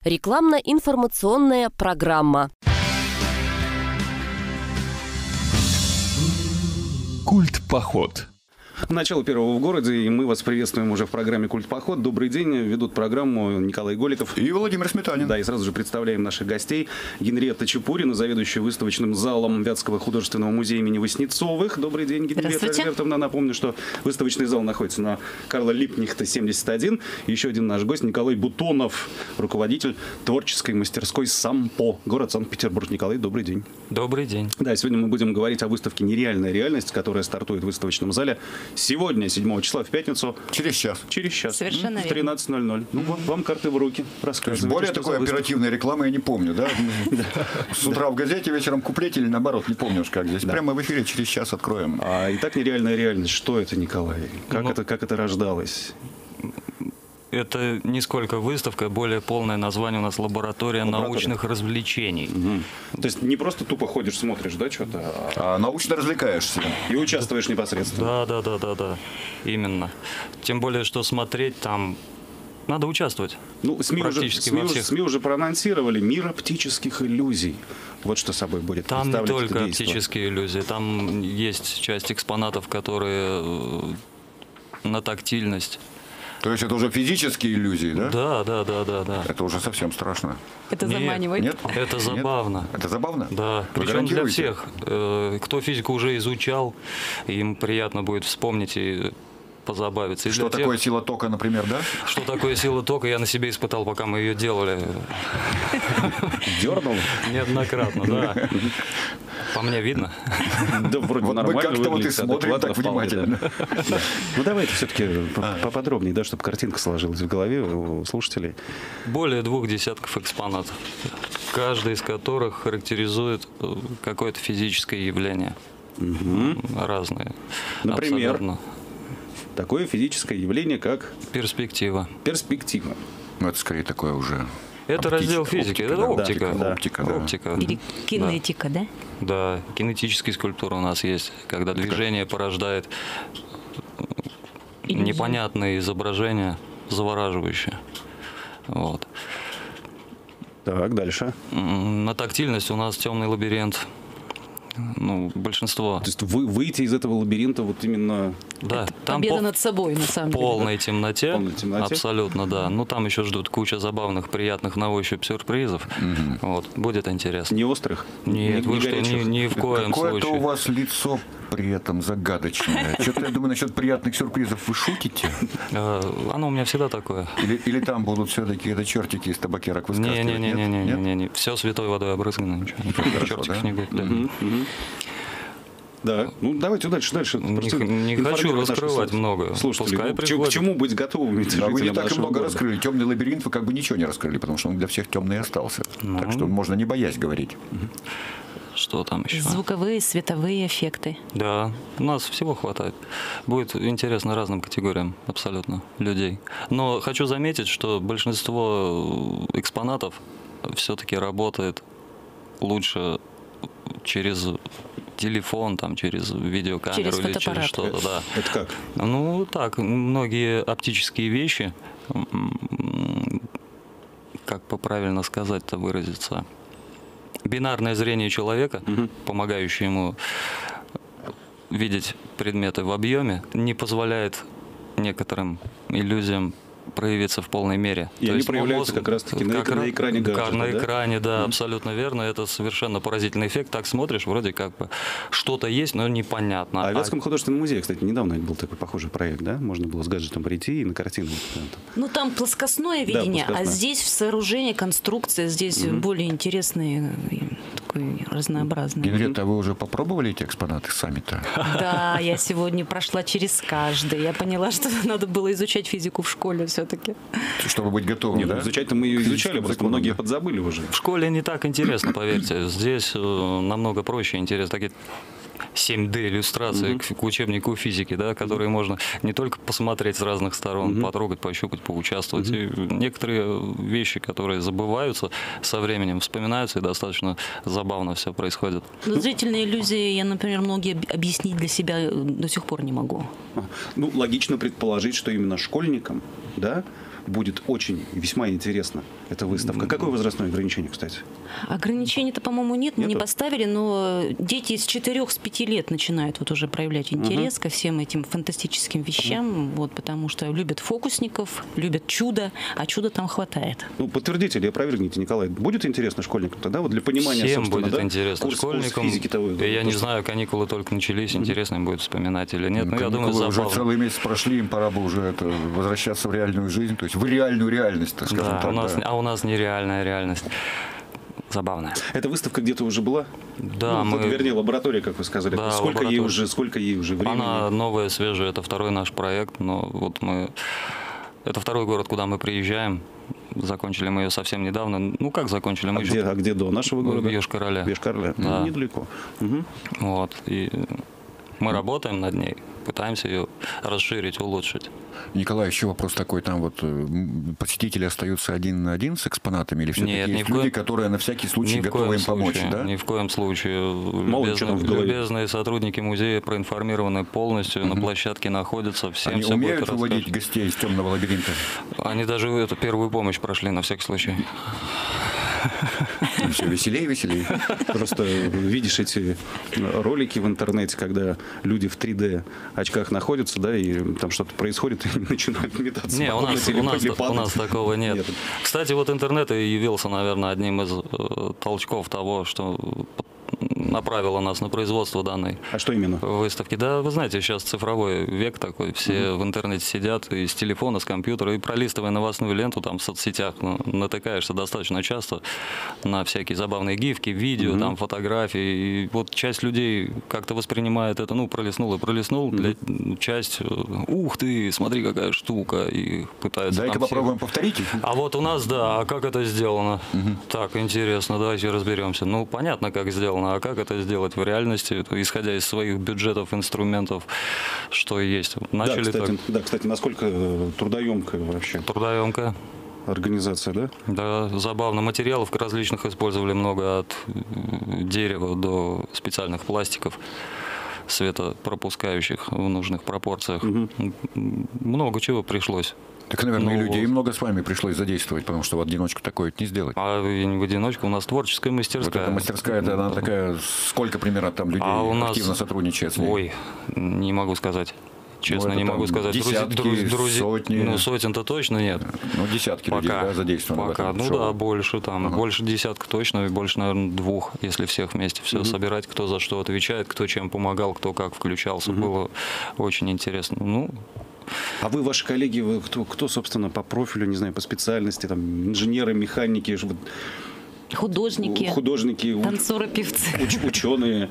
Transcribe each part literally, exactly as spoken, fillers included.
Рекламно-информационная программа. Культ-поход. Начало первого в городе, и мы вас приветствуем уже в программе «Культ-поход». Добрый день. Ведут программу Николай Голиков и Владимир Сметанин. Да, и сразу же представляем наших гостей. Генриетта Чепурина, заведующая выставочным залом Вятского художественного музея имени Васнецовых. Добрый день, Генриетта Альбертовна. Напомню, что выставочный зал находится на Карла Липкнехта, семьдесят один. Еще один наш гость Николай Бутонов, руководитель творческой мастерской «Сампо», город Санкт-Петербург. Николай, добрый день. Добрый день. Да, сегодня мы будем говорить о выставке «Нереальная реальность», которая стартует в выставочном зале сегодня, седьмого числа, в пятницу. Через час. Через час. Совершенно в тринадцать ноль ноль. Ну, вот вам карты в руки. Рассказывайте. Более такой оперативной рекламы я не помню, да? С утра в газете, вечером куплете или наоборот, не помню уж как здесь. Прямо в эфире через час откроем. А итак, «Нереальная реальность». Что это, Николай? Как, это, как это рождалось? Это не сколько выставка, более полное название у нас «Лаборатория, Лаборатория. научных развлечений». Угу. То есть не просто тупо ходишь, смотришь, да, что-то? А, а научно развлекаешься. И участвуешь непосредственно. Да, да, да, да, да. Именно. Тем более, что смотреть там надо участвовать. Ну, СМИ уже, СМИ, уже, СМИ уже проанонсировали «Мир оптических иллюзий». Вот что собой будет там представлять не только действо. Оптические иллюзии, там есть часть экспонатов, которые на тактильность. То есть это уже физические иллюзии, да? Да, да, да, да, да. Это уже совсем страшно. Это Нет, заманивает? Нет? Это забавно. Нет? Это забавно? Да. Вы Причем для гарантируете? всех. Кто физику уже изучал, им приятно будет вспомнить и позабавиться. И что тех, такое сила тока, например, да? Что такое сила тока, я на себе испытал, пока мы ее делали. Дернул? Неоднократно, да. По мне видно? Да, вроде вот нормально мы как-то вот и выглядит, смотрим так внимательно. Да. Ну, давайте все-таки поподробнее, да, чтобы картинка сложилась в голове у слушателей. Более двух десятков экспонатов, каждый из которых характеризует какое-то физическое явление. Угу. Разные. Например? Абсолютно. Такое физическое явление, как... Перспектива. Перспектива. Ну, это скорее такое уже... Это Оптич... раздел физики, оптика, это да, оптика. Да. Оптика, да. Оптика. Или кинетика, да? Да, кинетическая скульптура у нас есть, когда движение порождает Иллюзию. непонятные изображения, завораживающие. Вот. Так, дальше. На тактильность у нас темный лабиринт. Ну, большинство. То есть вы, выйти из этого лабиринта вот именно... Да, это там победа по... над собой, на самом деле. полной темноте, полной темноте. Абсолютно, да. Ну, там еще ждут куча забавных, приятных на ощупь сюрпризов. Угу. Вот, будет интересно. Не острых? Нет, не, вы не что, ни, ни в коем Какое-то случае. у вас лицо при этом загадочное. Что-то, я думаю, насчет приятных сюрпризов вы шутите? Оно у меня всегда такое. Или, или там будут все-таки это чертики из табакерок выскакивать? Не-не-не, все святой водой обрызгано, ничего. Чертиков не будет. Да. Угу, угу. Да, ну давайте дальше, дальше. Не, не хочу раскрывать много. Слушайте, ну, к чему быть готовыми? Да, вы не так и много города. раскрыли. Темный лабиринт вы как бы ничего не раскрыли, потому что он для всех темный остался. Ну, так что можно не боясь говорить. Что там еще? Звуковые, световые эффекты. Да, у нас всего хватает. Будет интересно разным категориям абсолютно людей. Но хочу заметить, что большинство экспонатов все-таки работает лучше через телефон, там, через видеокамеру через или через что-то. Да. Это как? Ну, так, многие оптические вещи, как по-правильно сказать-то выразиться, бинарное зрение человека, угу. помогающее ему видеть предметы в объеме, не позволяет некоторым иллюзиям проявиться в полной мере. И То они есть проявляются мозг, как раз-таки на, как на экране гаджета, На да? экране, да, mm-hmm. абсолютно верно. Это совершенно поразительный эффект. Так смотришь, вроде как бы что-то есть, но непонятно. А в Вятском художественном музее, кстати, недавно был такой похожий проект, да? Можно было с гаджетом прийти и на картину. Ну, там плоскостное видение, да, плоскостное. А здесь в сооружении, конструкция, здесь mm-hmm. более интересные, такой разнообразный. Генриетта, а вы уже попробовали эти экспонаты сами-то? Да, я сегодня прошла через каждый. Я поняла, что надо было изучать физику в школе все-таки. Чтобы быть готовым, Нет, да? изучать-то мы ее изучали, просто многие подзабыли уже. В школе не так интересно, поверьте. Здесь э, намного проще, интересно. Такие семь дэ иллюстрации mm-hmm. к, к учебнику физики, да, которые mm-hmm. можно не только посмотреть с разных сторон, mm-hmm. потрогать, пощупать, поучаствовать. Mm-hmm. И некоторые вещи, которые забываются со временем, вспоминаются, и достаточно забавно все происходит. Но зрительные иллюзии я, например, многие объяснить для себя до сих пор не могу. Ну, логично предположить, что именно школьникам, да, будет очень весьма интересно, эта выставка. Какое возрастное ограничение, кстати? Ограничений-то, по-моему, нет, мы Нету? не поставили, но дети с четырех, с пяти лет начинают вот уже проявлять интерес угу. ко всем этим фантастическим вещам, угу. вот, потому что любят фокусников, любят чудо, а чуда там хватает. Ну, подтвердите или опровергните, Николай, будет интересно школьникам тогда, вот для понимания, Всем собственно, будет да? интересно Курс, школьникам. курс физики того, я то, не что... знаю, каникулы только начались, интересно им будет вспоминать или нет. Ну, ну, я думаю, уже забавно. целый месяц прошли, им пора бы уже это, возвращаться в реальную жизнь, то есть в реальную реальность, так скажем да, так. У нас, да. А у нас нереальная реальность. Забавная. Эта выставка где-то уже была? Да, ну, мы... вот, вернее, лаборатория, как вы сказали. Да, сколько, ей лаборатория. уже, сколько ей уже времени? Она новая, свежая, это второй наш проект, но вот мы... Это второй город, куда мы приезжаем. Закончили мы ее совсем недавно. Ну, как закончили? Мы а, еще... где, а где до нашего города? В Йошкар-Оле. В Йошкар-Оле, да. ну, недалеко. Угу. Вот, и мы работаем над ней, пытаемся ее расширить, улучшить. Николай, еще вопрос такой, там вот посетители остаются один на один с экспонатами, или все-таки Нет, есть ни в люди, коем... которые на всякий случай ни готовы им помочь, случае, да? Ни в коем случае. Мало ли, что там в голове. Любезные сотрудники музея проинформированы полностью, угу. на площадке находятся, всем Они все умеют будет выводить рассказано. гостей из темного лабиринта? Они даже эту первую помощь прошли на всякий случай. Все веселее, веселее. Просто видишь эти ролики в интернете, когда люди в три дэ очках находятся, да, и там что-то происходит, и начинают метаться. Не, у нас, у, нас, у нас такого нет. нет. Кстати, вот интернет и явился, наверное, одним из э, толчков того, что направило нас на производство данной А что именно? выставки. Да, вы знаете, сейчас цифровой век такой, все угу. в интернете сидят и с телефона, с компьютера, и пролистывая новостную ленту там в соцсетях, ну, натыкаешься достаточно часто на всякие забавные гифки, видео, угу. там фотографии, и вот часть людей как-то воспринимает это, ну, пролистнул и пролистнул, угу. для, часть, ух ты, смотри, какая штука, и пытаются... Дай-ка попробуем всех... повторить. А вот у нас, да, а как это сделано? Угу. Так, интересно, давайте разберемся. Ну, понятно, как сделано. А как это сделать в реальности, исходя из своих бюджетов, инструментов, что есть? Начали да, кстати, так. да, кстати, насколько трудоемкая вообще? Трудоемкая. Организация, да? Да, забавно. Материалов различных использовали много, от дерева до специальных пластиков, светопропускающих в нужных пропорциях. Угу. Много чего пришлось. Так, наверное, ну, и людей много с вами пришлось задействовать, потому что в одиночку такое не сделать. А в одиночку у нас творческая мастерская. Вот эта мастерская, да, она такая, сколько примерно там людей а у нас... активно сотрудничает с ней? Ой, не могу сказать. Честно, ну, не могу сказать. Десятки, друз, друз, сотни. Ну, сотен-то точно нет. Ну, десятки пока, людей, да, задействованы пока. в этом Ну шоу. да, больше там. Ага. Больше десятка точно, и больше, наверное, двух, если всех вместе все угу. собирать, кто за что отвечает, кто чем помогал, кто как включался. Угу. Было очень интересно. Ну, а вы, ваши коллеги, вы кто, кто, собственно, по профилю, не знаю, по специальности, там, инженеры, механики, художники, художники, танцоры, певцы, уч, ученые?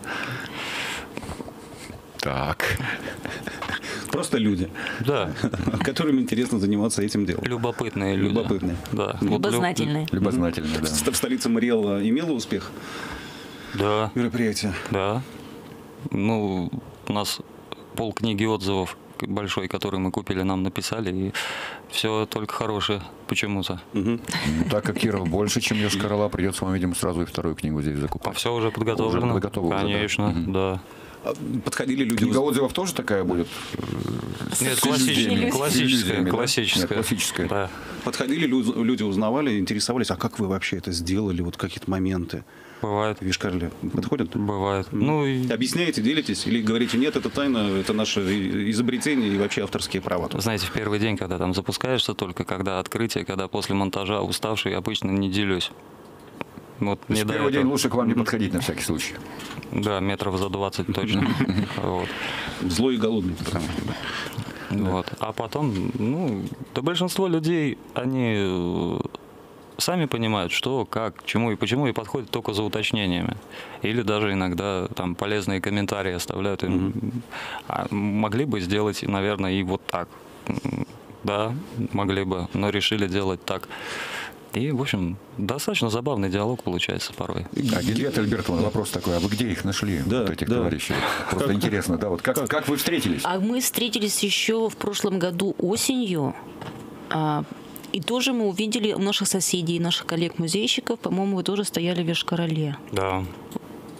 Так. Просто люди, да. которым интересно заниматься этим делом. Любопытные люди. Любопытные. Да. Любознательные. Вот, Любознательные, да. В столице Мариэлла имела успех? Да. Мероприятие? Да. Ну, у нас полкниги отзывов большой, который мы купили, нам написали, и все только хорошее почему-то. Угу. Ну, так как Киров больше, чем Йошкар-Ола, придется вам, видимо, сразу и вторую книгу здесь закупать. А все уже подготовлено? Уже готово. Конечно, уже, да. да. Подходили люди... Книга отзывов тоже такая будет? Нет, классическая. Классическая. Классическая. Нет, классическая. Да. Подходили люди, узнавали, интересовались, а как вы вообще это сделали, вот какие-то моменты? Бывает. В Йошкар-Оле подходят? Бывает. Ну, и... Объясняете, делитесь? Или говорите, нет, это тайна, это наше изобретение и вообще авторские права? Знаете, в первый день, когда там запускаешься, только когда открытие, когда после монтажа уставший, обычно не делюсь. Вот не в первый день лучше к вам не подходить на всякий случай. Да, метров за двадцать точно. Вот. Злой и голодный. Потому... Вот. А потом, ну, да большинство людей, они сами понимают, что, как, чему и почему, и подходят только за уточнениями. Или даже иногда там полезные комментарии оставляют. Mm-hmm. А могли бы сделать, наверное, и вот так. Да, могли бы, но решили делать так. И, в общем, достаточно забавный диалог получается порой. А, Генриетта Альбертовна, вопрос такой, а вы где их нашли, да, вот этих да. товарищей? Просто как? Интересно, да, вот как, как? как вы встретились? А мы встретились еще в прошлом году осенью, а, и тоже мы увидели у наших соседей, наших коллег-музейщиков, по-моему, вы тоже стояли в Йошкар-Оле. Да.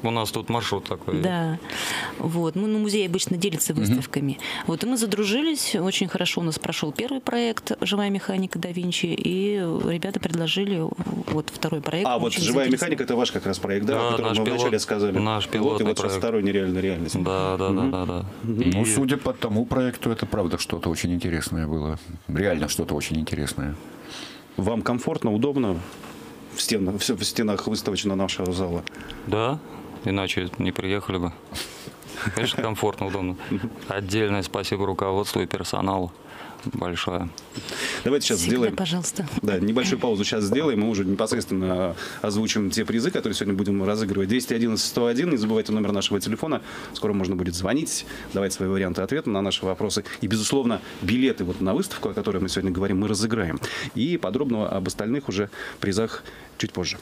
У нас тут маршрут такой. Да. Вот. Мы, ну, музей обычно делится выставками. Mm-hmm. Вот, и мы задружились. Очень хорошо у нас прошел первый проект «Живая механика да Винчи», и ребята предложили вот второй проект. А вот «Живая механика» — это ваш как раз проект, да, да, о котором мы пилот, вначале сказали? Наш пилотный вот, и вот проект. второй нереальная реальность. Да, да, mm-hmm. да, да, да. Mm-hmm. И... Ну, судя по тому проекту, это правда что-то очень интересное было. Реально что-то очень интересное. Вам комфортно, удобно в стенах, все в стенах выставочного нашего зала? Да, иначе не приехали бы. Конечно, комфортно, удобно. Отдельное спасибо руководству и персоналу. Большое. Давайте сейчас Всегда, сделаем. Пожалуйста. Да, небольшую паузу сейчас сделаем. Мы уже непосредственно озвучим те призы, которые сегодня будем разыгрывать. двести одиннадцать сто один. Не забывайте номер нашего телефона. Скоро можно будет звонить, давать свои варианты ответа на наши вопросы. И, безусловно, билеты вот на выставку, о которой мы сегодня говорим, мы разыграем. И подробно об остальных уже призах чуть позже.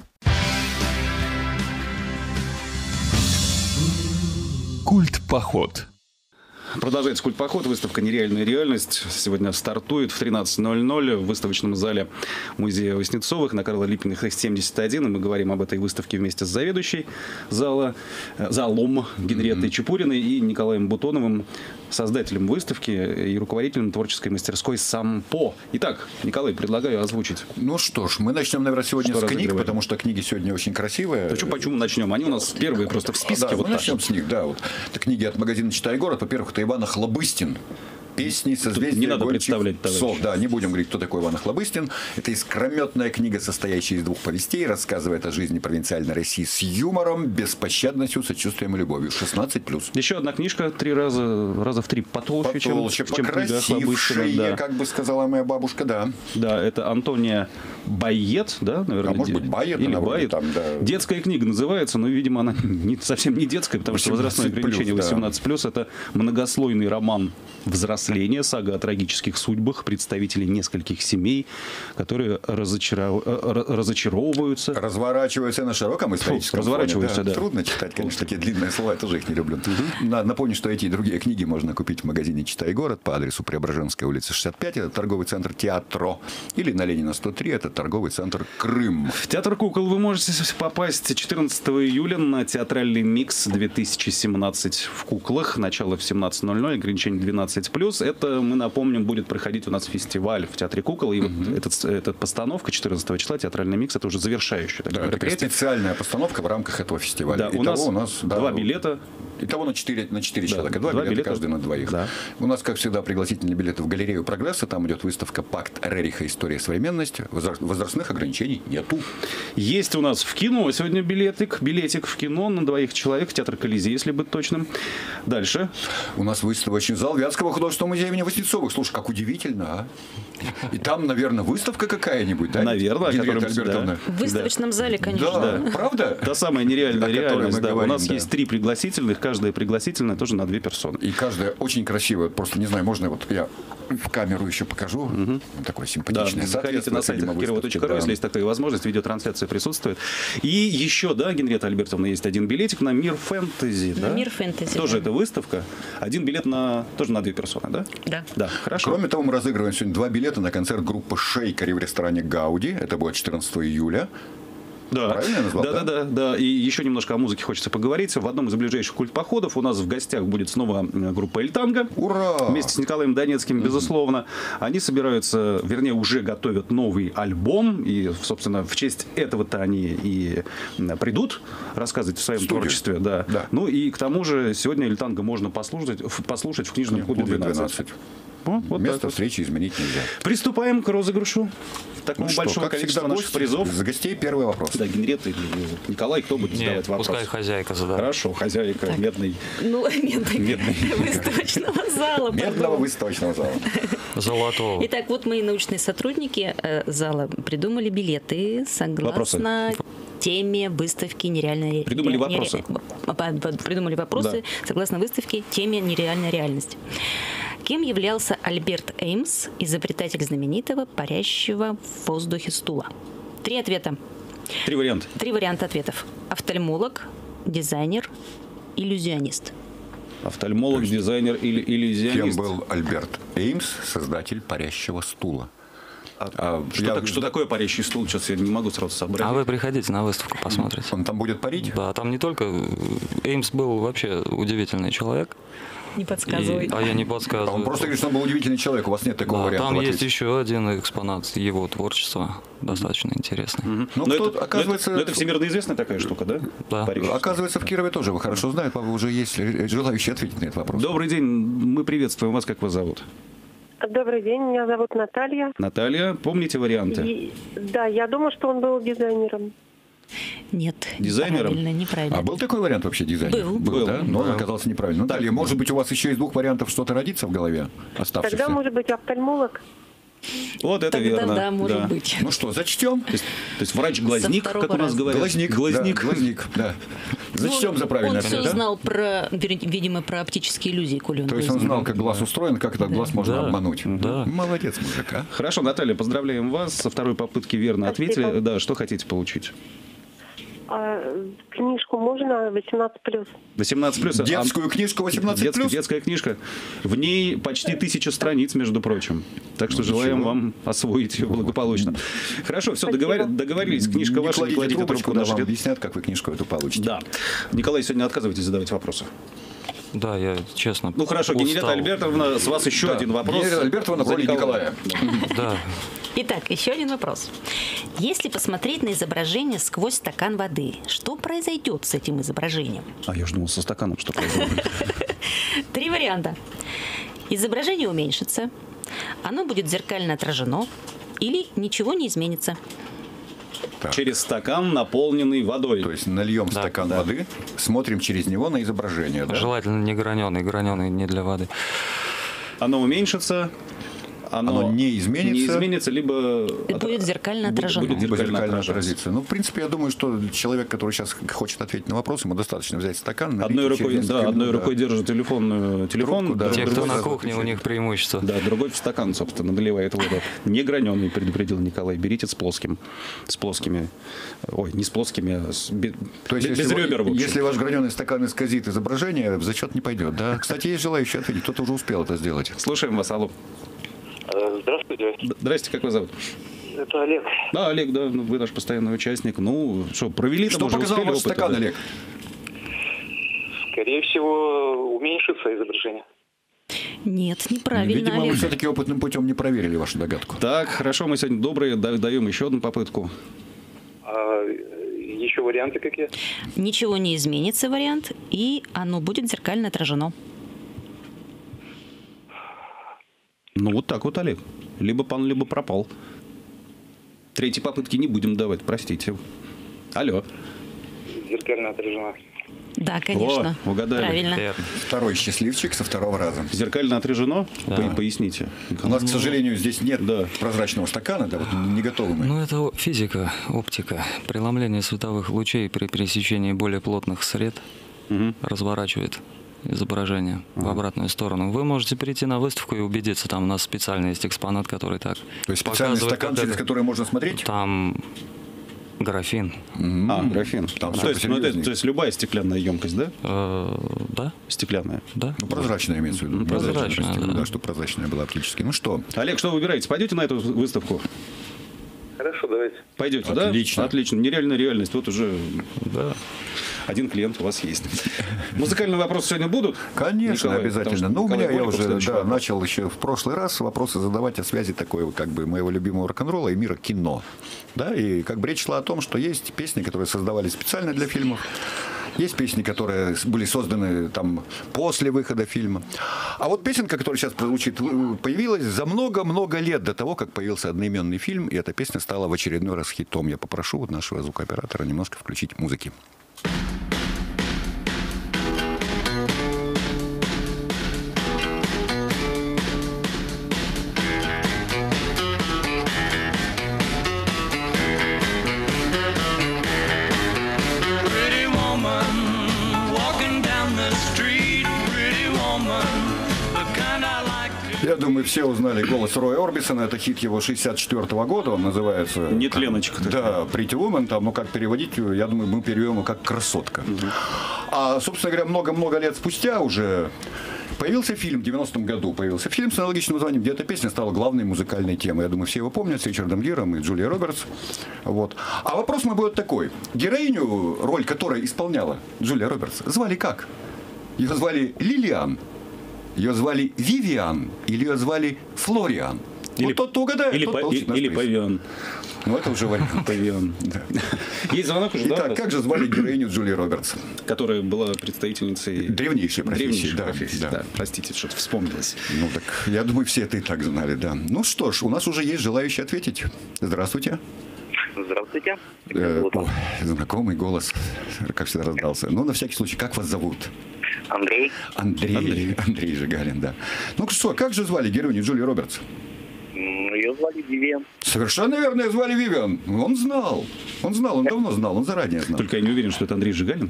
Культ-поход. Продолжается «Культ-поход». Выставка «Нереальная реальность» сегодня стартует в тринадцать ноль ноль в выставочном зале музея Васнецовых на Карла Липкнехта семьдесят один. И мы говорим об этой выставке вместе с заведующей зала, залом Генриеттой mm-hmm. Чепуриной и Николаем Бутоновым, создателем выставки и руководителем творческой мастерской «Сампо». Итак, Николай, предлагаю озвучить. Ну что ж, мы начнем, наверное, сегодня что с книг, потому что книги сегодня очень красивые. Да что, почему начнем? Они у нас первые просто в списке. Да, вот мы так. начнем с них, да. Вот. Это книги от магазина «Читай город». Во-первых, это Иван Охлобыстин. Песни, созвездия, не надо гончих представлять, товарищ. Псов. Да, не будем говорить, кто такой Иван Охлобыстин. Это искрометная книга, состоящая из двух повестей, рассказывает о жизни провинциальной России с юмором, беспощадностью, сочувствием и любовью. шестнадцать плюс. Еще одна книжка, три раза, раза в три потолще, Потолще, чем, чем книга Охлобыстина. да. Да. Как бы сказала моя бабушка, да. Да, это Антония Байет, да, наверное. А может быть, Байет, или она Байет. Там, да. Детская книга называется, но, видимо, она не, совсем не детская, потому что возрастное ограничение восемнадцать плюс. Да. Это многослойный роман взросления, сага о трагических судьбах представителей нескольких семей, которые разочаров... разочаровываются. Разворачиваются на широком историческом Фу, разворачиваются, фоне. Да. Да. Трудно читать, конечно, такие длинные слова, я тоже их не люблю. Угу. Напомню, что эти и другие книги можно купить в магазине «Читай город» по адресу Преображенская улица шестьдесят пять, это торговый центр «Театро», или на Ленина сто три, это торговый центр «Крым». В Театр кукол вы можете попасть четырнадцатого июля на театральный микс две тысячи семнадцать в куклах. Начало в семнадцать ноль ноль, ограничение двенадцать плюс. Это, мы напомним, будет проходить у нас фестиваль в Театре кукол. И mm-hmm. вот этот, эта постановка четырнадцатого числа, театральный микс, это уже завершающая да, мероприятие. Специальная постановка в рамках этого фестиваля. Да, у нас, у нас да, два билета. Итого на четыре, на четыре да, человека. Два, два билета, билета, каждый на двоих. Да. У нас, как всегда, пригласительные билеты в галерею «Прогресса». Там идет выставка «Пакт Рериха. История современности». Возрастных ограничений нету. Есть у нас в кино сегодня билетик. Билетик в кино на двоих человек. В Театр Колизей, если быть точным. Дальше. У нас выставочный зал Вятского художественного музея имени Васнецовых. Слушай, как удивительно, а? И там, наверное, выставка какая-нибудь, да? Наверное. Да. В выставочном да. зале, конечно. Да, да. Правда? Та самая нереальная реальность. Да. Говорим, у нас да. есть три пригласительных. Каждая пригласительная тоже на две персоны. И каждая очень красивая. Просто, не знаю, можно вот я в камеру еще покажу. Угу. Такой симпатичный. Да, заходите на сайте кирова точка ру, да. если есть такая возможность. Видеотрансляция присутствует. И еще, да, Генриетта Альбертовна, есть один билетик на «Мир фэнтези». На да? «Мир фэнтези». Тоже да. это выставка. Один билет на, тоже на две персоны, да? Да. Да, хорошо. Кроме того, мы разыгрываем сегодня два билета на концерт группы «Шейкари» в ресторане «Гауди». Это будет четырнадцатого июля. Да. Правильно я назвал? Да, да, да, да. И еще немножко о музыке хочется поговорить. В одном из ближайших культ-походов у нас в гостях будет снова группа «Эль Танго». Ура! Вместе с Николаем Донецким, безусловно. Они собираются, вернее, уже готовят новый альбом. И, собственно, в честь этого-то они и придут рассказывать в своем Студию. творчестве. Да. Да. Ну и к тому же сегодня «Эль Танго» можно послушать, послушать в книжном клубе двенадцать. Вот, вот Место встречи изменить нельзя. Приступаем к розыгрышу такого ну большого что, количества всегда, наших гости, призов. За гостей первый вопрос. Да, Генриетта или Николай, кто будет Нет, задавать вопрос? Пускай хозяйка задает. Хорошо, хозяйка так. медный. Ну, медный. Медный. Выставочного зала. Медного выставочного зала. Золотого. Итак, вот мои научные сотрудники э, зала придумали билеты согласно вопросы. теме выставки «Нереальная реальность». Придумали вопросы. Придумали вопросы да. согласно выставке теме «Нереальная реальность». Кем являлся Альберт Эймс, изобретатель знаменитого парящего в воздухе стула? Три ответа. Три варианта. Три варианта ответов. Офтальмолог, дизайнер, иллюзионист. Офтальмолог, дизайнер или иллюзионист. Кем был Альберт Эймс, создатель парящего стула? А, что, я... так, что такое парящий стул? Сейчас я не могу сразу собрать. А вы приходите на выставку, посмотрите. Он там будет парить? Да, там не только... Эймс был вообще удивительный человек. Не подсказывай. И... А я не подсказываю. А он просто говорит, что он был удивительный человек, у вас нет такого да, варианта. Там есть еще один экспонат его творчества, достаточно интересный. Mm-hmm. Ну, но, кто, это, оказывается, но, это, но это всемирно известная такая штука, да? Да. Оказывается, в Кирове тоже вы хорошо знаете, уже есть желающие ответить на этот вопрос. Добрый день, мы приветствуем вас, как вас зовут? Добрый день, меня зовут Наталья. Наталья, помните варианты? И, да, я думаю, что он был дизайнером. Нет, Дизайнером? неправильно, неправильно. А был такой вариант вообще дизайнер? Был. Был, Был. да? Но он Был. оказался неправильным. Наталья, может быть, у вас еще из двух вариантов что-то родится в голове оставшихся? Тогда, может быть, офтальмолог. Вот это Тогда верно. да, может да. быть. Ну что, зачтем? То есть, то есть врач-глазник, Со как у второго нас раза. говорят. Глазник. Глазник. Да, глазник, да. Зачтем Ну, за правильный Он все ответ, да? знал про, видимо, про оптические иллюзии, коли он То есть он глазник. знал, как глаз устроен, как этот глаз можно Да. обмануть. Да. Молодец, мужик, а. Хорошо, Наталья, поздравляем вас. Со второй попытки верно Спасибо. ответили. Да, что хотите получить? А, книжку можно восемнадцать плюс? восемнадцать плюс. Детскую книжку восемнадцать плюс? Детская книжка. В ней почти тысяча страниц, между прочим. Так что Ну, желаем ничего. вам освоить ее благополучно. Хорошо, все, договор- договорились. Книжка Не ваша, не кладите кладите трубочку, трубку. да, наш вам ред- объяснят, как вы книжку эту получите. Да. Николай, сегодня отказываетесь задавать вопросы. Да, я честно Ну хорошо, устал. Генерета Альбертовна, с вас еще Да. один вопрос. Генерета Альбертовна в За роли Николая. Да. Итак, еще один вопрос. Если посмотреть на изображение сквозь стакан воды, что произойдет с этим изображением? А я же думал, со стаканом что произойдет. Три варианта. Изображение уменьшится, оно будет зеркально отражено или ничего не изменится. Так. Через стакан, наполненный водой. То есть нальем Да, стакан да. воды, смотрим через него на изображение. Да? Желательно не граненый, граненый не для воды. Оно уменьшится, оно, Оно не изменится. не изменится, либо Будет зеркально будет- отражено. будет Либо зеркально зеркально отражаться. отразится. Ну, в принципе, я думаю, что человек, который сейчас хочет ответить на вопрос, ему достаточно взять стакан, налить Одной и рукой, через несколько да, одной минут, да. рукой держит телефон, телефон Трубку, да. да, Те, кто другой- на кухне, у них преимущество. Да, другой в стакан, собственно, наливает воду. Не граненый, предупредил Николай. Берите с плоским. С плоскими. Ой, не с плоскими, а с, без, То есть, без если, вы- ребер, в общем. если ваш граненый стакан исказит изображение, в зачет не пойдет. Да? Кстати, есть желающие ответить. Кто-то уже успел это сделать. Слушаем вас, алло. Здравствуйте, Д- Здрасте, как вас зовут? это Олег. Да, Олег, да, ну, вы наш постоянный участник. Ну, что, провели Что уже показал успели ваш опыт, стакан, да? Олег? Скорее всего, уменьшится изображение. Нет, неправильно, Видимо, вы Олег. все-таки опытным путем не проверили вашу догадку. Так, хорошо, мы сегодня добрые, да- даем еще одну попытку. А еще варианты какие? Ничего не изменится вариант, и оно будет зеркально отражено. Ну, вот так вот, Олег. Либо пан, либо пропал. Третьей попытки не будем давать, простите. Алло. Зеркально отражена. Да, конечно. О, угадали. Правильно. Верно. Второй счастливчик со второго раза. Зеркально отражено? Да. По- Поясните. У нас, к сожалению, здесь нет Да. прозрачного стакана, да, вот не готовы мы. Ну, это физика, оптика. Преломление световых лучей при пересечении более плотных сред Мгм. разворачивает изображение в обратную сторону. Вы можете прийти на выставку и убедиться, там у нас специальный есть экспонат, который так То есть специальный показывает, стакан, как через это- который можно смотреть? Там графин. А, графин. Там то, всё есть, ну, это, посерьезнее. то есть любая стеклянная емкость, да? Э, да, Стеклянная. да. Ну, прозрачная имеется в виду. Прозрачная, простите, да. да, что прозрачная была оптически. Ну что, Олег, что вы выбираете? Пойдете на эту выставку? Хорошо, давайте. Пойдете, да? Отлично. Отлично. Нереальная реальность. Вот уже Да. один клиент у вас есть. Музыкальные вопросы сегодня будут? конечно, Николай, обязательно. потому что Ну, у Николай меня я Голиков, уже следующий да, вопрос. начал еще в прошлый раз вопросы задавать о связи такой, как бы, моего любимого рок-н-ролла и мира кино. Да, и как бы речь шла о том, что есть песни, которые создавались специально для фильмов. Есть песни, которые были созданы там после выхода фильма. А вот песенка, которая сейчас прозвучит, появилась за много-много лет до того, как появился одноименный фильм, и эта песня стала в очередной раз хитом. Я попрошу вот нашего звукооператора немножко включить музыки. Pretty woman, walking down the street. Pretty woman, the kind I like to... Я думаю, все узнали голос Роя Орбисона. Это хит его шестьдесят четвёртого года. Он называется... Нет, Леночка. Да, Pretty Woman. Там, ну, как переводить, я думаю, мы переведем его как «красотка». А, собственно говоря, много-много лет спустя уже Появился фильм в девяностом году. Появился фильм с аналогичным названием, где эта песня стала главной музыкальной темой. Я думаю, все его помнят, с Ричардом Гиром и Джулией Робертс. Вот. А вопрос мой будет такой. Героиню, роль которой исполняла Джулия Робертс, звали как? Ее звали Лилиан, ее звали Вивиан или ее звали Флориан? Или, вот тот, кто угадает, или, тот по, получит наш или приз. Павиан. Ну, это уже вариант. Павиан. Есть звонок уже, Итак, да? как же звали героиню Джулии Робертс? Которая была представительницей... Древнейшей профессии. Древнейшей да, профессии, да. да. Простите, что-то вспомнилось. Ну так, я думаю, все это и так знали, да. Ну что ж, у нас уже есть желающие ответить. Здравствуйте. Здравствуйте. Э, о, знакомый голос, как всегда, раздался. Ну, на всякий случай, как вас зовут? Андрей. Андрей. Андрей, Андрей Жигалин, да. Ну что, как же звали героиню Джулии Робертс? Ее звали Вивиан. Совершенно верно, ее звали Вивиан. Он знал. Он знал, он давно знал, он заранее знал. Только я не уверен, что это Андрей Жигалин.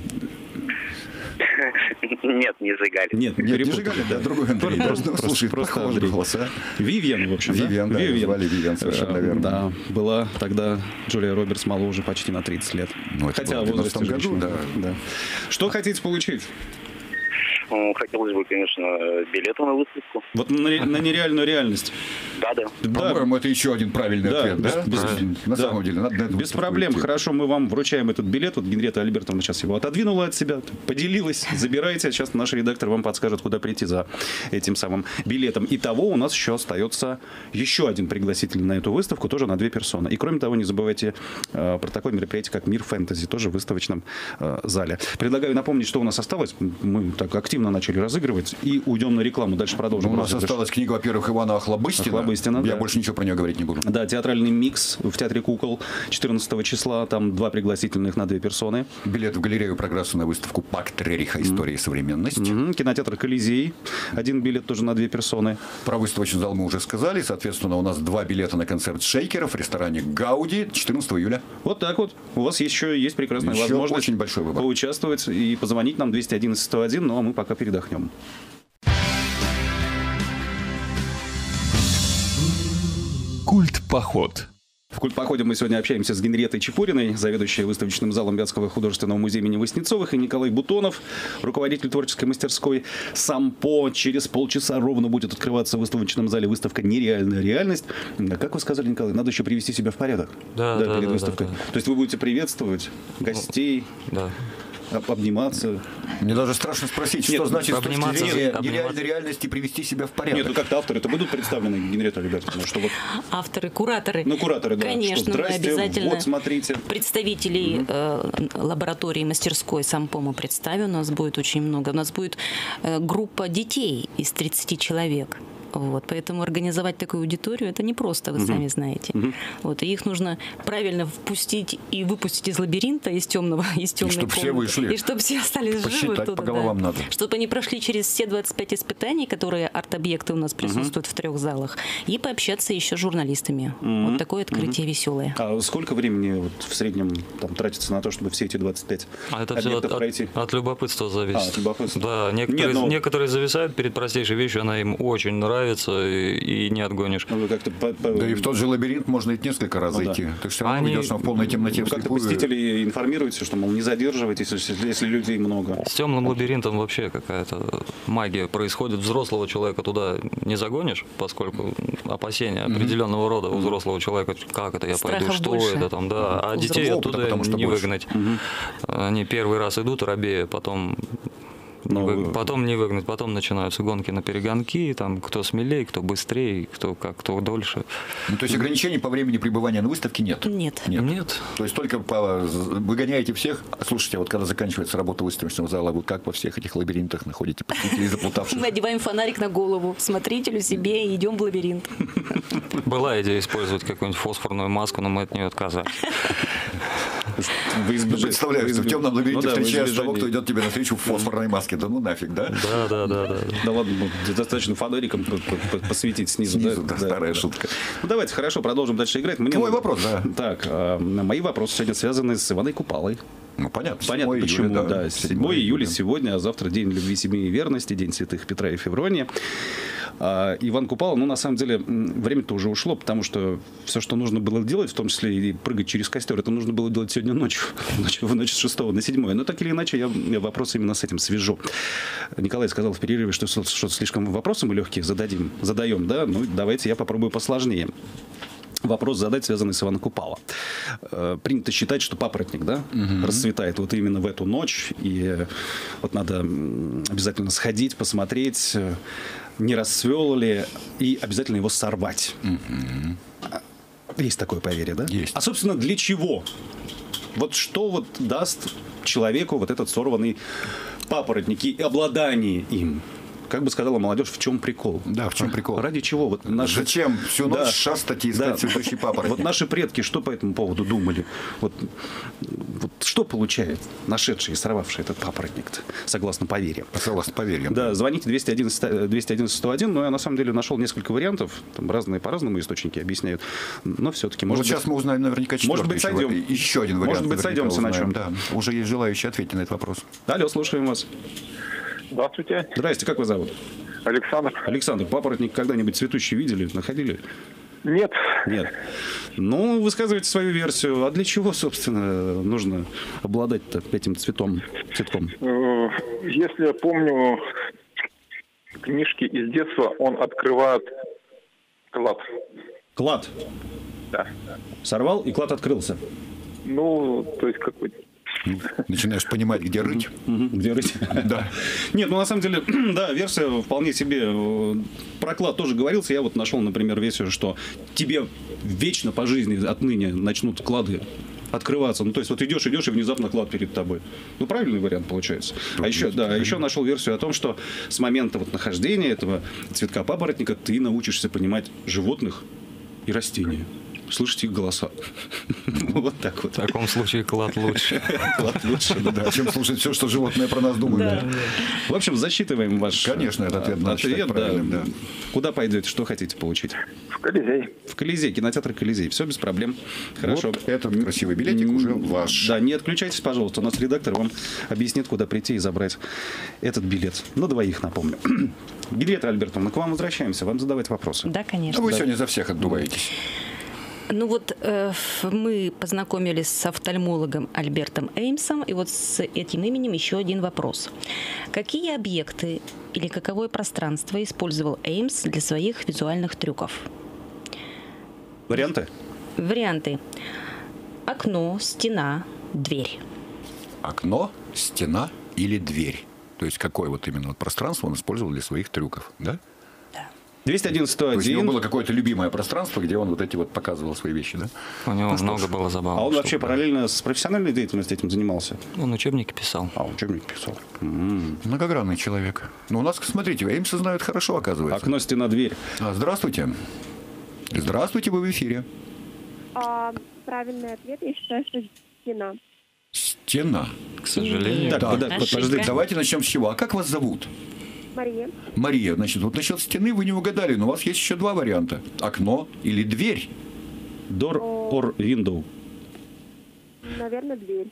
Нет, не Жигалин. Нет, Нет, не перепутали, Жигалин, да, другой Андрей. Просто, Ну, слушай, просто похожий Андрей. голос, а? Вивиан, в общем, Вивиан, да, ее звали Вивиан, совершенно Э, верно. Да, была тогда Джулия Робертс моложе почти на тридцать лет. Ну, это Хотя было в в возрасте девяностом году, женщины, да. Что хотите получить? Ну, хотелось бы, конечно, билеты на выставку. Вот на, ре- на нереальную реальность. Да, да. Да, По-моему, это еще один правильный Да, ответ, да? без- без- На да. самом деле, надо на эту без выставку проблем. идти. Хорошо, мы вам вручаем этот билет. Вот Генриетта Альбертовна сейчас его отодвинула от себя, поделилась. Забирайте. Сейчас наш редактор вам подскажет, куда прийти за этим самым билетом. Итого у нас еще остается еще один пригласитель на эту выставку, тоже на две персоны. И кроме того, не забывайте э, про такое мероприятие, как «Мир фэнтези», тоже в выставочном э, зале. Предлагаю напомнить, что у нас осталось. Мы так активно начали разыгрывать. И уйдем на рекламу. Дальше продолжим. Ну, у нас осталась книга, во-первых, Ивана Охлобыстина. Охлобыстина, Я да. больше ничего про нее говорить не буду. Да, театральный микс в Театре кукол четырнадцатого числа. Там два пригласительных на две персоны. Билет в галерею «Прогрессу» на выставку Пакт Рериха «История и современность». Мгм. Кинотеатр «Колизей». Один билет тоже на две персоны. Про выставочный зал мы уже сказали. Соответственно, у нас два билета на концерт Шейкеров в ресторане «Гауди» четырнадцатого июля. Вот так вот. У вас еще есть прекрасная Еще возможность очень большой выбор. поучаствовать и позвонить нам двести одиннадцать сто один. Ну, а мы пока передохнем. Культ-поход. В «Культ-походе» мы сегодня общаемся с Генриеттой Чепуриной, заведующей выставочным залом Вятского художественного музея имени Васнецовых, и Николай Бутонов, руководитель творческой мастерской «Сампо». Через полчаса ровно будет открываться в выставочном зале выставка «Нереальная реальность». А как вы сказали, Николай, надо еще привести себя в порядок. Да, да, перед да, выставкой. да, да. То есть вы будете приветствовать гостей, Да. об- обниматься. Мне даже страшно спросить, Нет, что значит с точки обниматься- зрения обниматься- нереальной реальности привести себя в порядок. Нет, ну как-то авторы-то будут представлены, Генриетта Альбертовна, что вот, Авторы, кураторы. ну, кураторы, да, Конечно, что мы здрасте, обязательно. вот, смотрите. Представителей э, лаборатории мастерской Сампо мы представим. У нас будет очень много. У нас будет э, группа детей из тридцати человек. Вот, поэтому организовать такую аудиторию это непросто, вы сами знаете. Вот, и их нужно правильно впустить и выпустить из лабиринта, из темного, из темной чтоб все комнаты. вышли. И чтобы все остались живы. Посчитать оттуда, по головам да. надо. Чтобы они прошли через все двадцать пять испытаний, которые арт-объекты у нас присутствуют в трех залах, и пообщаться еще с журналистами. Вот такое открытие веселое. А сколько времени вот в среднем там тратится на то, чтобы все эти двадцать пять А это все от, объектов от- пройти? от любопытства зависит. А, от любопытства. Да, некоторые, Нет, но- некоторые зависают перед простейшей вещью, она им очень нравится, и, и не отгонишь. Ну, вы как-то по- по- Да и в тот же лабиринт можно ведь несколько раз Ну да. зайти. Ты все равно Они- идешь там в полной темноте ну, как-то вслепую. посетителей информируете, что, мол, не задерживайтесь, если, если людей много. С темным лабиринтом вообще какая-то магия происходит. Взрослого человека туда не загонишь, поскольку опасения определенного рода у взрослого человека. Как это я пойду, Страхов что больше. это там, да. А У детей взрослого опыта, оттуда потому что не больше. выгнать. Они первый раз идут рабея, потом... Но Вы- вы- Потом не выгнать, потом начинаются гонки на перегонки, там кто смелее, кто быстрее, кто как, кто дольше. Ну, то есть ограничений по времени пребывания на выставке нет? Нет. Нет. Нет. То есть только по... выгоняете всех. А слушайте, а вот когда заканчивается работа выставочного зала, вы как во всех этих лабиринтах находите посетителей заплутавших? Мы одеваем фонарик на голову смотрителю себе и идем в лабиринт. Была идея использовать какую-нибудь фосфорную маску, но мы от нее отказались. Вы избежите- Представляю, вы что в избе- темном лабиринте Ну да, вы встречаешь того, избежали- кто идет тебе навстречу в фосфорной маске. Да ну нафиг, да? Да, да, да, да. Да ладно, ну, достаточно фонариком по- по- по- посветить снизу. Снизу, да, старая да. шутка. Ну давайте, хорошо, продолжим дальше играть. Мне Твой надо- вопрос, да. Так, а, мои вопросы сегодня связаны с Иваной Купалой. Ну, понятно. Понятно, седьмого почему. июля, Да, седьмого июля сегодня, а завтра день любви, семьи и верности, день святых Петра и Февронии. А Иван Купала, ну, на самом деле, время-то уже ушло, потому что все, что нужно было делать, в том числе и прыгать через костер, это нужно было делать сегодня ночью, в ночь с шестого на седьмое. Но так или иначе, я, я вопрос именно с этим свяжу. Николай сказал в перерыве, что что-то слишком вопросы мы легкие зададим, задаем, да? Ну, давайте я попробую посложнее. Вопрос задать, связанный с Иваном Купала. Э, принято считать, что папоротник, да, угу. расцветает вот именно в эту ночь. И вот надо обязательно сходить, посмотреть, не расцвел ли, и обязательно его сорвать. Угу. Есть такое поверье, да? Есть. А, собственно, для чего? Вот что вот даст человеку вот этот сорванный папоротник и обладание им? Как бы сказала молодежь, в чем прикол? Да, в чем прикол? Ради чего? Вот наши... Зачем всю ночь да. шастать и искать да. цветущий папоротник? Вот наши предки что по этому поводу думали? Вот, вот что получает нашедший и сорвавший этот папоротник, согласно поверьям? Согласно поверьям. Да, звоните двести одиннадцать сто один, но я на самом деле нашел несколько вариантов, там разные по-разному источники объясняют, но все-таки, может вот быть... сейчас мы узнаем наверняка четвертый. Может быть, сойдем. Еще, еще один вариант. Может быть, сойдемся на чем. Да, уже есть желающие ответить на этот вопрос. Алло, слушаем вас. Здравствуйте. Здрасте, как вас зовут? Александр. Александр, папоротник когда-нибудь цветущий видели, находили? Нет. Нет. Ну, высказывайте свою версию. А для чего, собственно, нужно обладать этим цветом, цветком? Если я помню книжки из детства, он открывает клад. Клад? Да. Сорвал, и клад открылся? Ну, то есть какой-то... Начинаешь понимать, где рыть. Где рыть? Да. Нет, ну на самом деле, да, версия вполне себе. Про клад тоже говорился. Я вот нашел, например, версию, что тебе вечно по жизни отныне начнут клады открываться. Ну, то есть, вот идешь, идешь, и внезапно клад перед тобой. Ну, правильный вариант получается. А еще, да, а еще нашел версию о том, что с момента вот нахождения этого цветка папоротника ты научишься понимать животных и растения. Слышите их голоса. Вот так вот. В таком случае клад лучше. Клад лучше, да, чем слушать все, что животные про нас думают. В общем, засчитываем ваш... Конечно, этот ответ надо считать правильным, да. Куда пойдете, что хотите получить? В Колизей. В Колизей, кинотеатр Колизей. Все без проблем. Хорошо. Вот этот красивый билетик уже ваш. Да, не отключайтесь, пожалуйста. У нас редактор вам объяснит, куда прийти и забрать этот билет. На двоих, напомню. Генриетта Альбертовна, к вам возвращаемся. Вам задавать вопросы. Да, конечно. А вы сегодня за всех отдуваетесь. Ну вот э, мы познакомились с офтальмологом Альбертом Эймсом, и вот с этим именем еще один вопрос. Какие объекты или каковое пространство использовал Эймс для своих визуальных трюков? Варианты? Варианты. Окно, стена, дверь. Окно, стена или дверь? То есть какое вот именно вот пространство он использовал для своих трюков, да? двести одиннадцать сто один. То есть у него было какое-то любимое пространство, где он вот эти вот показывал свои вещи, да? У него Ну, много что ж. было забавных А он вообще штук, да. параллельно с профессиональной деятельностью этим занимался? Он учебники писал. А, учебник писал. М-м. Многогранный человек. Ну, у нас, смотрите, Эймса знают хорошо, оказывается. Окно, стена, дверь. А, здравствуйте. Здравствуйте, вы в эфире. А, правильный ответ, я считаю, что стена. Стена. К сожалению. Так, Так, подожди, ошибка. подождите. Давайте начнем с чего. А как вас зовут? Мария. Мария. Значит, вот насчет стены вы не угадали, но у вас есть еще два варианта. Окно или дверь. Door or window. Наверное, дверь.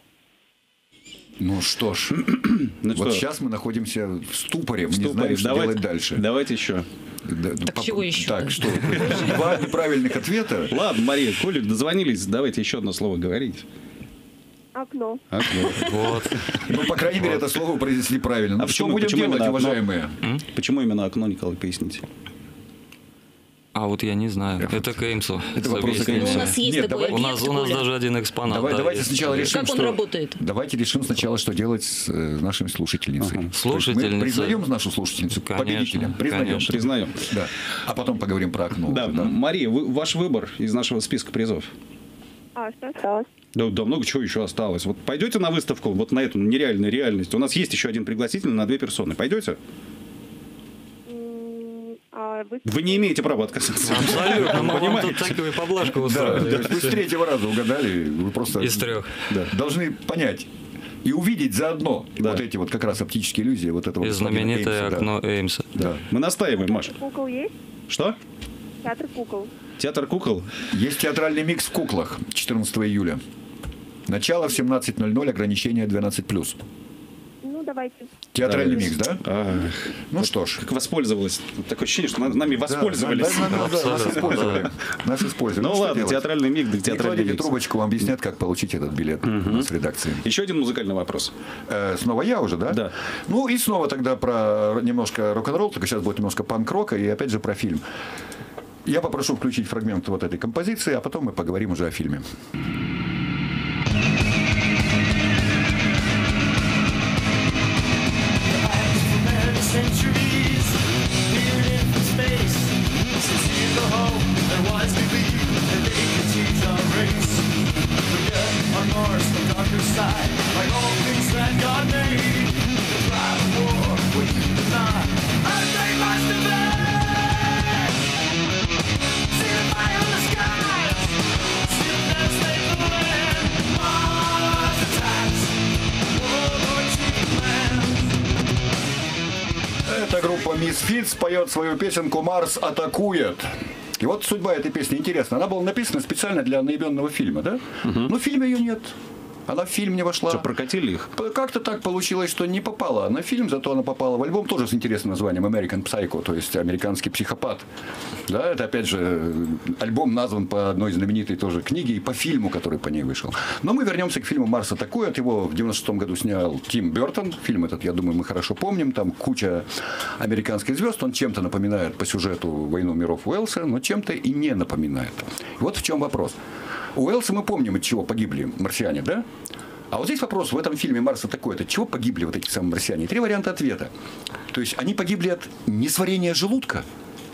Ну что ж, Ну вот что, сейчас мы находимся в ступоре, мы в не знаем, ступоре. что Давайте- делать дальше. Давайте еще. Да, Так поп- чего еще? Так, что? Два неправильных ответа. Ладно, Мария, коли дозвонились, давайте еще одно слово говорить. Окно. Окно. Вот. Ну, по крайней мере, это слово произнесли правильно. Ну, А что почему- будем почему делать, именно окно? уважаемые? Почему именно окно, Николай, поясните? А вот я не знаю. Это к Эймсу. Это вопросы к Совместные. Ну, у Эймсу. нас есть Нет, такой давай- У нас, объект, у нас Коля. даже один экспонат. Давай, да, давайте есть. сначала решим, Как он что... работает? Давайте решим сначала, что делать с э, нашей слушательницей. Ага. То есть Слушательница. Мы признаем нашу слушательницу Конечно, победителем? Признаем. конечно. Признаем. Да. А потом поговорим про окно. Да, уже, Мария, вы- ваш выбор из нашего списка призов. А, что осталось? Да, да много чего еще осталось. Вот пойдете на выставку, вот на эту нереальную реальность. У нас есть еще один пригласительный на две персоны. Пойдете? М, А вы... Вы не имеете права отказаться. Абсолютно. Мы вам Понимаете? тут такую поблажку Да, устроили. то есть вы с третьего раза угадали, вы просто Из трех. Да. должны понять и увидеть заодно Да. вот эти вот как раз оптические иллюзии вот этого И господина знаменитое Эймса, да. окно Эймса. Да. Мы настаиваем, Маша. Кукол есть? Что? Театр кукол. Театр кукол? Есть театральный микс в куклах четырнадцатого июля. Начало в семнадцать ноль ноль, ограничение двенадцать плюс. Ну, давайте. Театральный микс, да? А, Ну что ж. как воспользовалась. Такое ощущение, что нами воспользовались. Да, да, да, да, нас использовали. Нас использовали. Ну что ладно, делать? театральный микс, да Не театральный кладите микс. трубочку, вам объяснят, как получить этот билет у нас в редакции. Еще один музыкальный вопрос. Э, Снова я уже, да? Да. Ну и снова тогда про немножко рок-н-ролл, только сейчас будет немножко панк-рока и опять же про фильм. Я попрошу включить фрагмент вот этой композиции, а потом мы поговорим уже о фильме. Centuries, peering into space, to see the hope that wise believe that they can teach our race. But yet, on Mars, the darker side, like all things that God made, the drive of war, what you deny, and they must evade. See the fire in the skies, see the devastate the land. Mars attacks, World War Two plans. Эта группа Misfits поет свою песенку «Марс атакует». И вот судьба этой песни интересна. Она была написана специально для одноименного фильма, да? Но в фильме ее нет. Она в фильм не вошла. Что, прокатили их? Как-то так получилось, что не попала на фильм, зато она попала в альбом тоже с интересным названием American Psycho, то есть американский психопат. Да, это опять же альбом назван по одной знаменитой тоже книге и по фильму, который по ней вышел. Но мы вернемся к фильму «Марс атакует». Его в девяносто шестом году снял Тим Бертон. Фильм этот, я думаю, мы хорошо помним. Там куча американских звезд. Он чем-то напоминает по сюжету «Войну миров» Уэллса, но чем-то и не напоминает. Вот в чем вопрос. У Уэллса мы помним, от чего погибли марсиане, да? А вот здесь вопрос, в этом фильме «Марс атакует», от чего погибли вот эти самые марсиане? Три варианта ответа. То есть они погибли от несварения желудка,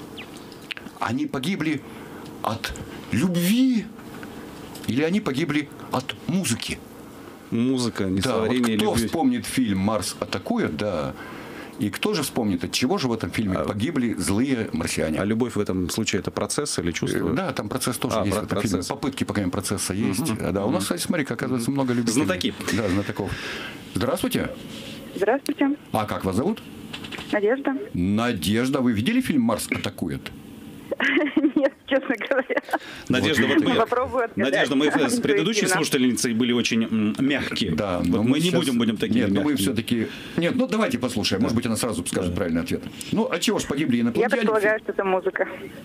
они погибли от любви, или они погибли от музыки. Музыка, Да, вот несварение, кто любви. вспомнит фильм «Марс атакует», да, и кто же вспомнит, от чего же в этом фильме погибли злые марсиане? А любовь в этом случае это процесс или чувство? Да, там процесс тоже А, есть про- в этом фильме. процесс. Попытки пока процесса есть. Да, у нас, кстати, смотри, оказывается, много любителей. Знатоки. Да, знатоков. Здравствуйте. Здравствуйте. А как вас зовут? Надежда. Надежда. Вы видели фильм «Марс атакует»? Нет, честно говоря. Надежда, вот, Ну, попробую отгадать. Надежда, мы с предыдущей Интуитивно. слушательницей были очень м, мягкие. Да, вот но мы не сейчас- будем будем такими Нет, но мы мягкими. все-таки... Нет, ну давайте послушаем. Может быть, она сразу скажет правильный ответ. Ну, от чего ж погибли Я инопланетяне? предполагаю, что это музыка.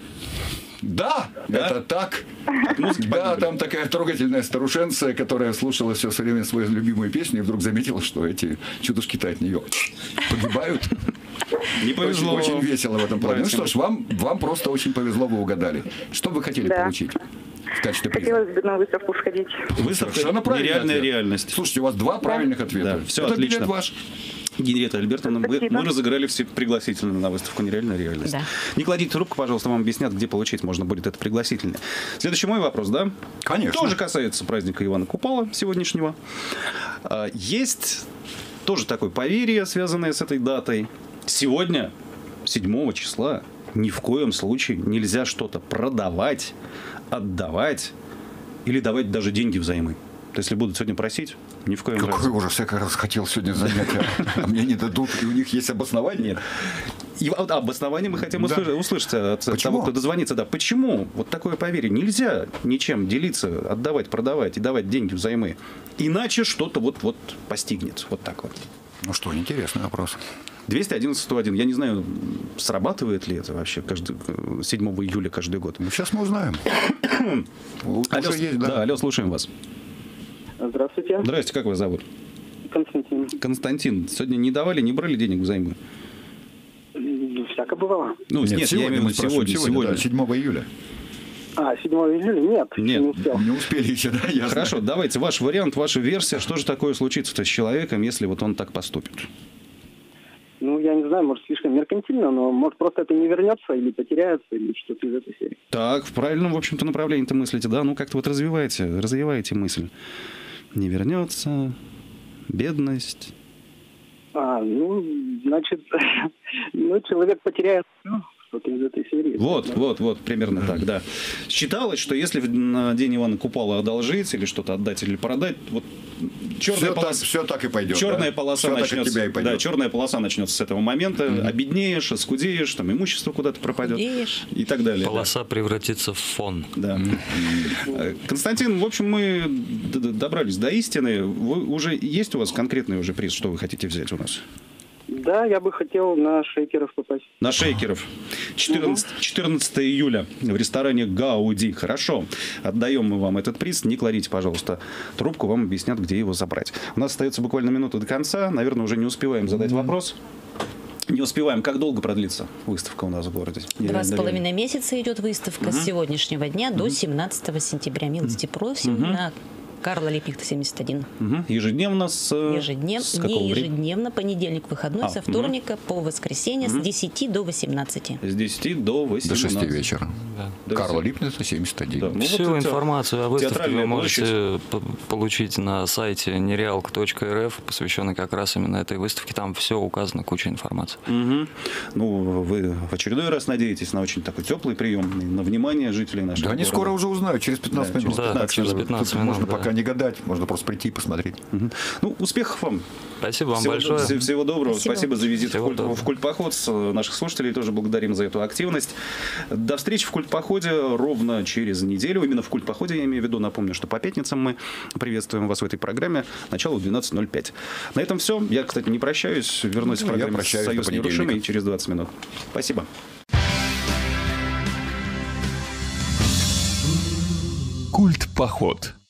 Да, Да? это так. музыки Да, погибли. там такая трогательная старушенция, которая слушала все время свою любимую песню и вдруг заметила, что эти чудушки-то от нее погибают. Не повезло. Очень, очень весело в этом плане. Ну что ж, вам, вам просто очень повезло, вы угадали. Что бы вы хотели Да. получить в качестве приза? Хотелось бы на выставку сходить. Выставка Совершенно правильный «Нереальная ответ. реальность». Слушайте, у вас два правильных ответа. Да, всё Этот отлично. билет ваш. Генриетта Альбертовна, мы, Спасибо. мы разыграли все пригласительные на выставку «Нереальная реальность». Да. Не кладите трубку, пожалуйста, вам объяснят, где получить можно будет это пригласительное. Следующий мой вопрос, да? Конечно. Тоже касается праздника Ивана Купала сегодняшнего. А, Есть тоже такое поверье, связанное с этой датой. Сегодня, седьмого числа, ни в коем случае нельзя что-то продавать, отдавать или давать даже деньги взаймы. То есть, если будут сегодня просить, ни в коем разе. Какой ужас, я как раз хотел сегодня занятия, а мне не дадут, и у них есть обоснование? Нет. И вот об основании мы хотим Да. услышать, услышать от Почему? того, кто дозвонится. Да. Почему вот такое поверье? Нельзя ничем делиться, отдавать, продавать и давать деньги взаймы. Иначе что-то вот-вот постигнет. Вот так вот. Ну что, интересный вопрос. двести одиннадцать сто один. Я не знаю, срабатывает ли это вообще каждый, седьмого июля каждый год. Ну, сейчас мы узнаем. Алло, Уже есть, да, да. алло, слушаем вас. Здравствуйте, Здрасте, как вас зовут? Константин. Константин. Сегодня не давали, не брали денег взаймы? М, Всяко бывало. Ну, нет, я сегодня имею в мы виду спрашиваем, сегодня. сегодня, да, сегодня. седьмого июля. А, седьмого июля? Нет, Нет. не успел. Не успели еще, да? Ясно. Хорошо, давайте ваш вариант, ваша версия. Что же такое случится-то с человеком, если вот он так поступит? Ну, я не знаю, может, слишком меркантильно, но может просто это не вернется или потеряется, или что-то из этой серии. Так, в правильном, в общем-то, направлении-то мыслите, да? Ну, как-то вот развивайте, развивайте мысль. Не вернется, бедность. А, ну, значит, ну, человек потеряет, ну, Что-то из этой серии. Вот, вот, вот, примерно так, да. Считалось, что если на день Ивана Купала одолжить или что-то отдать или продать, вот черная все, полоса, так, все так и пойдет. черная да? полоса все начнется, так от тебя и пойдет. да, черная полоса начнется с этого момента, mm-hmm. обеднеешь, оскудеешь, там имущество куда-то пропадет Худеешь. и так далее. Полоса да. превратится в фон. Да. Mm-hmm. Константин, в общем, мы добрались до истины. Вы, уже есть у вас конкретный уже приз, что вы хотите взять у нас? Да, я бы хотел на шейкеров попасть. На шейкеров. четырнадцатого июля в ресторане «Гауди». Хорошо. Отдаем мы вам этот приз. Не кладите, пожалуйста, трубку. Вам объяснят, где его забрать. У нас остается буквально минута до конца. Наверное, уже не успеваем задать вопрос. Не успеваем. Как долго продлится выставка у нас в городе? Два с половиной месяца идет выставка. Угу. С сегодняшнего дня угу. до семнадцатого сентября. Милости просим угу. на Карла Липкнехта, семьдесят один. Угу. Ежедневно с... Ежеднев... с какого Не времени? ежедневно, понедельник, выходной, а, со вторника угу. по воскресенье угу. с десяти до восемнадцати. С десяти до восемнадцати. До шести вечера. Да. Карла Липкнехта, семьдесят один. Да. Ну, Всю вот информацию о выставке вы можете площадь. получить на сайте нереалк точка эр эф, посвященный как раз именно этой выставке. Там все указано, куча информации. Угу. Ну, вы в очередной раз надеетесь на очень такой теплый прием, на внимание жителей нашего Да, города. они скоро уже узнают, через пятнадцать да, минут. Через пятнадцать, да, через пятнадцать Тут минут. Можно да. пока не гадать, можно просто прийти и посмотреть. Угу. Ну, успехов вам. Спасибо вам всего, большое. Всего, всего доброго. Спасибо, Спасибо за визит в, культ, доброго. в Культпоход. Наших слушателей тоже благодарим за эту активность. До встречи в Культпоходе ровно через неделю. Именно в Культпоходе, я имею в виду. Напомню, что по пятницам мы приветствуем вас в этой программе. Начало в двенадцать ноль пять. На этом все. Я, кстати, не прощаюсь. Вернусь Ну, в программу «Союз нерушимый» через двадцать минут. Спасибо. Культпоход.